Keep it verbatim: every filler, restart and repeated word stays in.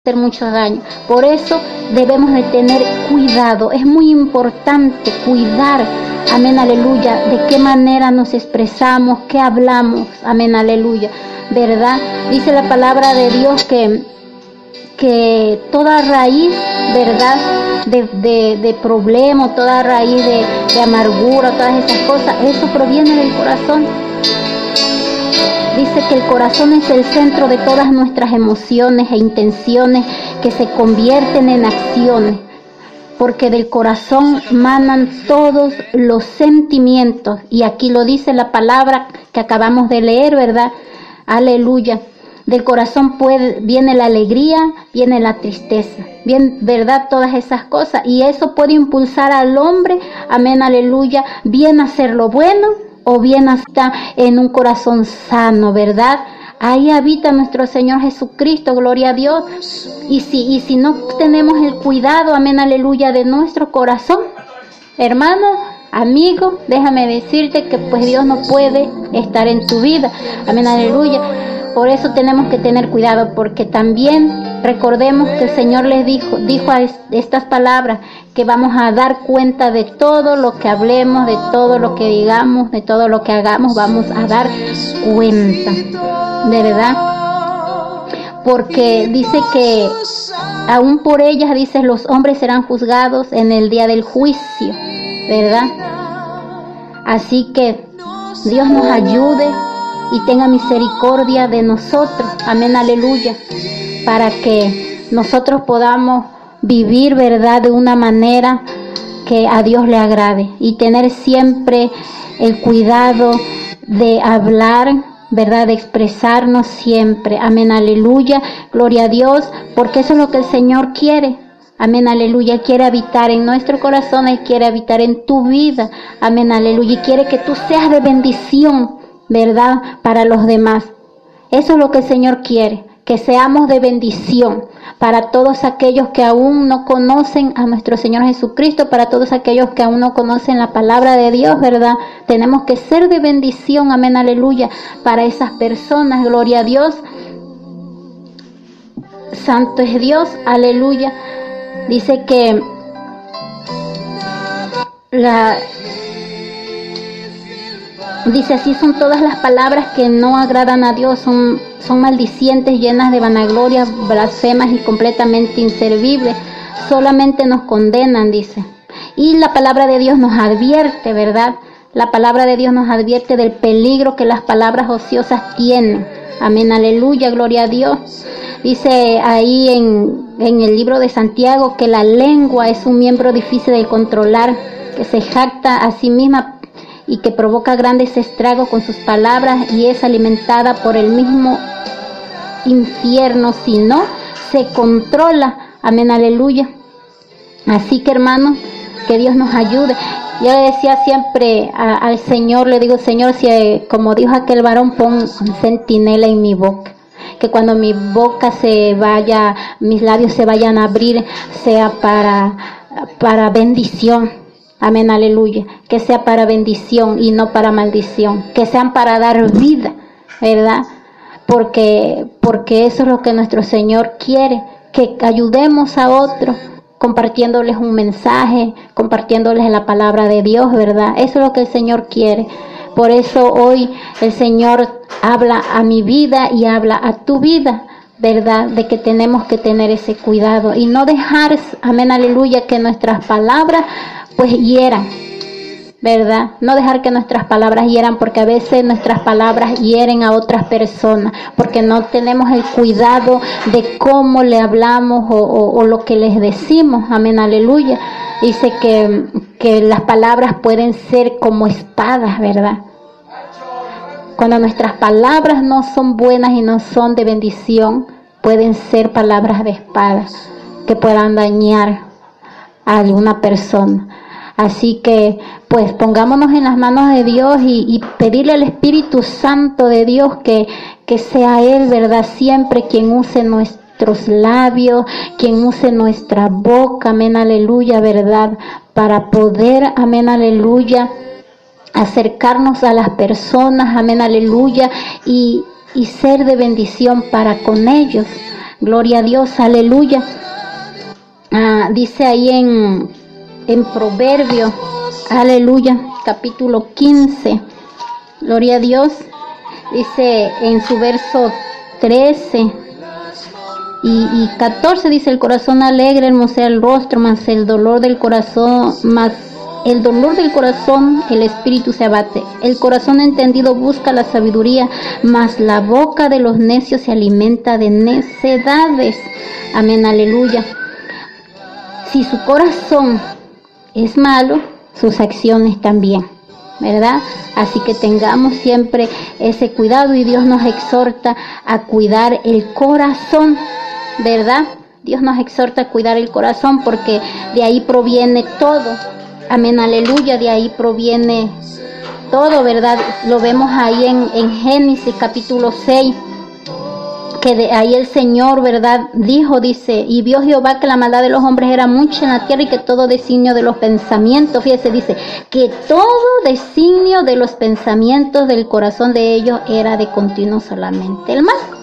hacer mucho daño. Por eso debemos de tener cuidado. Es muy importante cuidar, amén, aleluya, de qué manera nos expresamos, qué hablamos, amén, aleluya, ¿verdad? Dice la palabra de Dios que, que toda raíz, ¿verdad?, de, de, de problema, toda raíz de, de amargura, todas esas cosas, eso proviene del corazón. Dice que el corazón es el centro de todas nuestras emociones e intenciones que se convierten en acciones, porque del corazón manan todos los sentimientos, y aquí lo dice la palabra que acabamos de leer, ¿verdad? Aleluya. Del corazón puede, viene la alegría, viene la tristeza, bien, ¿verdad? Todas esas cosas, y eso puede impulsar al hombre, amén, aleluya, bien a hacer lo bueno, o bien hasta en un corazón sano, ¿verdad? Ahí habita nuestro Señor Jesucristo, gloria a Dios. Y si, y si no tenemos el cuidado, amén, aleluya, de nuestro corazón, hermano, amigo, déjame decirte que pues Dios no puede estar en tu vida, amén, aleluya. Por eso tenemos que tener cuidado, porque también recordemos que el Señor les dijo, dijo a estas palabras, que vamos a dar cuenta de todo lo que hablemos, de todo lo que digamos, de todo lo que hagamos, vamos a dar cuenta, de verdad. Porque dice que aún por ellas, dice, los hombres serán juzgados en el día del juicio, ¿verdad? Así que Dios nos ayude y tenga misericordia de nosotros, amén, aleluya, para que nosotros podamos vivir, ¿verdad?, de una manera que a Dios le agrade, y tener siempre el cuidado de hablar, ¿verdad?, de expresarnos siempre, amén, aleluya, gloria a Dios, porque eso es lo que el Señor quiere. Amén, aleluya, Él quiere habitar en nuestro corazón, Él quiere habitar en tu vida, amén, aleluya, y quiere que tú seas de bendición, ¿verdad?, para los demás. Eso es lo que el Señor quiere, que seamos de bendición para todos aquellos que aún no conocen a nuestro Señor Jesucristo, para todos aquellos que aún no conocen la palabra de Dios, ¿verdad? Tenemos que ser de bendición, amén, aleluya, para esas personas, gloria a Dios. Santo es Dios, aleluya. Dice que la Dice, así son todas las palabras que no agradan a Dios, son, son maldicientes, llenas de vanagloria, blasfemas y completamente inservibles. Solamente nos condenan, dice. Y la palabra de Dios nos advierte, ¿verdad? La palabra de Dios nos advierte del peligro que las palabras ociosas tienen. Amén, aleluya, gloria a Dios. Dice ahí en, en el libro de Santiago que la lengua es un miembro difícil de controlar, que se jacta a sí misma y que provoca grandes estragos con sus palabras, y es alimentada por el mismo infierno si no se controla. Amén, aleluya. Así que, hermanos, que Dios nos ayude. Yo le decía siempre a, al Señor, le digo, Señor, si como dijo aquel varón, pon centinela en mi boca, que cuando mi boca se vaya, mis labios se vayan a abrir, sea para, para bendición. Amén, aleluya, que sea para bendición y no para maldición, que sean para dar vida, ¿verdad? Porque, porque eso es lo que nuestro Señor quiere, que ayudemos a otros, compartiéndoles un mensaje, compartiéndoles la palabra de Dios, ¿verdad? Eso es lo que el Señor quiere. Por eso hoy el Señor habla a mi vida y habla a tu vida, ¿verdad? De que tenemos que tener ese cuidado y no dejar, amén, aleluya, que nuestras palabras pues hieran, ¿verdad? No dejar que nuestras palabras hieran, porque a veces nuestras palabras hieren a otras personas, porque no tenemos el cuidado de cómo le hablamos o, o, o lo que les decimos, amén, aleluya. Dice que, que las palabras pueden ser como espadas, ¿verdad? Cuando nuestras palabras no son buenas y no son de bendición, pueden ser palabras de espada que puedan dañar a alguna persona. Así que pues pongámonos en las manos de Dios y, y pedirle al Espíritu Santo de Dios que, que sea Él, ¿verdad?, siempre quien use nuestros labios, quien use nuestra boca, amén, aleluya, ¿verdad?, para poder, amén, aleluya, acercarnos a las personas, amén, aleluya, y, y ser de bendición para con ellos. Gloria a Dios, aleluya. Ah, dice ahí en, en Proverbio, aleluya, capítulo quince. Gloria a Dios. Dice en su verso trece y, y catorce, dice: el corazón alegre hermosea el rostro, mas el dolor del corazón, más el dolor del corazón, el espíritu se abate. El corazón entendido busca la sabiduría, mas la boca de los necios se alimenta de necedades. Amén, aleluya. Si su corazón es malo, sus acciones también, ¿verdad? Así que tengamos siempre ese cuidado, y Dios nos exhorta a cuidar el corazón, ¿verdad? Dios nos exhorta a cuidar el corazón, porque de ahí proviene todo. Amén, aleluya, de ahí proviene todo, ¿verdad? Lo vemos ahí en, en Génesis capítulo seis, que de ahí el Señor, ¿verdad? Dijo, dice: y vio Jehová que la maldad de los hombres era mucha en la tierra, y que todo designio de los pensamientos, fíjese, dice, que todo designio de los pensamientos del corazón de ellos era de continuo solamente el mal.